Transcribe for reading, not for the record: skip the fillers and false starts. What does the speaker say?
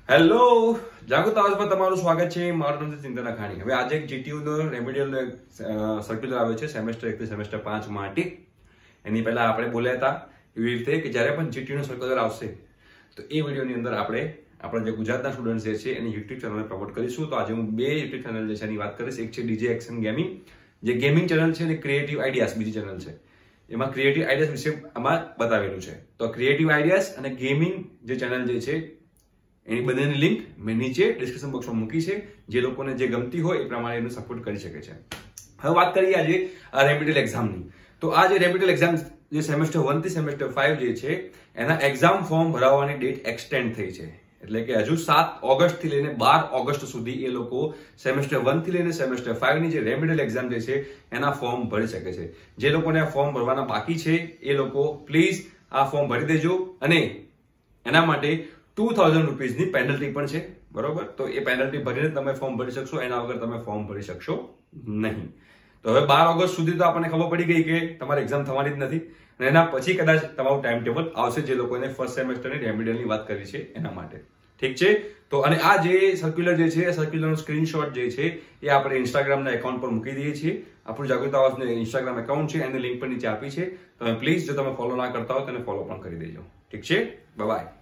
Hello, જાગૃત આવાજમાં તમારું સ્વાગત છે. મારું નામ છે ચિંતન અખાણી. હવે આજે એક જીટીયુ નો રેમેડિયલ સર્ક્યુલર આવ્યો છે સેમેસ્ટર 1 થી સેમેસ્ટર 5 માટે. એની પહેલા આપણે બોલ્યા હતા એવી રીતે કે જ્યારે પણ જીટીયુ નો સર્ક્યુલર આવશે તો એ વિડીયોની અંદર આપણે આપણા જે ગુજરાતના સ્ટુડન્ટ છે એની યુટ્યુબ ચેનલ પ્રમોટ કરીશું. તો આજે હું બે યુટ્યુબ ચેનલ જે છે એની વાત કરીશ. એક છે ડીજે એક્શન ગેમિંગ, જે ગેમિંગ ચેનલ છે, અને ક્રિએટિવ આઈડિયાઝ બીજી ચેનલ છે. એમાં ક્રિએટિવ આઈડિયાઝ વિશે આમાં બતાવેલું છે. તો ક્રિએટિવ આઈડિયાઝ અને ગેમિંગ જે ચેનલ જે છે એની બંનેની લિંક મેં નીચે ડિસ્ક્રિપ્શન બોક્સમાં મૂકી છે. જે લોકોને જે ગમતી હોય એ પ્રમાણે એનું સપોર્ટ કરી શકે છે. હવે વાત કરીએ આજે આ રેમેડિયલ એક્ઝામની. તો આ જે રેમેડિયલ એક્ઝામ જે સેમેસ્ટર 1 થી સેમેસ્ટર 5 જે છે એના એક્ઝામ ફોર્મ ભરાવવાની ડેટ એક્સટેન્ડ થઈ છે. એટલે કે હજુ 7 ઓગસ્ટ થી લઈને 12 ઓગસ્ટ સુધી એ લોકો સેમેસ્ટર 1 થી લઈને સેમેસ્ટર 5 ની જે રેમેડિયલ એક્ઝામ જે છે એના ફોર્મ ભરી શકે છે. જે લોકોને આ ફોર્મ ભરવાના બાકી છે એ લોકો પ્લીઝ આ ફોર્મ ભરી દેજો. અને એના માટે 2000 રૂપીઝની પેનલ્ટી પણ છે, બરોબર? તો એ પેનલ્ટી ભરીને તમે ફોર્મ ભરી શકશો, એના વગર તમે ફોર્મ ભરી શકશો નહીં. તો હવે 12 ઓગસ્ટ સુધી તો આપણને ખબર પડી ગઈ કે તમારી એક્ઝામ થવાની જ નથી, અને એના પછી કદાચ તમારું ટાઈમ ટેબલ આવશે જે લોકોને ફર્સ્ટ સેમેસ્ટરની રેમેડિયલની વાત કરી છે એના માટે. ઠીક છે? તો અને આ જે સર્ક્યુલર જે છે એ સર્ક્યુલરનો સ્ક્રીનશોટ જે છે એ આપણે ઇન્સ્ટાગ્રામના એકાઉન્ટ પર મૂકી દઈએ છીએ. આપણું જાગૃત આવાજનું ઇન્સ્ટાગ્રામ એકાઉન્ટ છે, એની લિંક પણ નીચે આપી છે. તમે પ્લીઝ જો તમે ફોલો ના કરતા હો તો એને ફોલો પણ કરી દેજો. ઠીક છે? Bye by.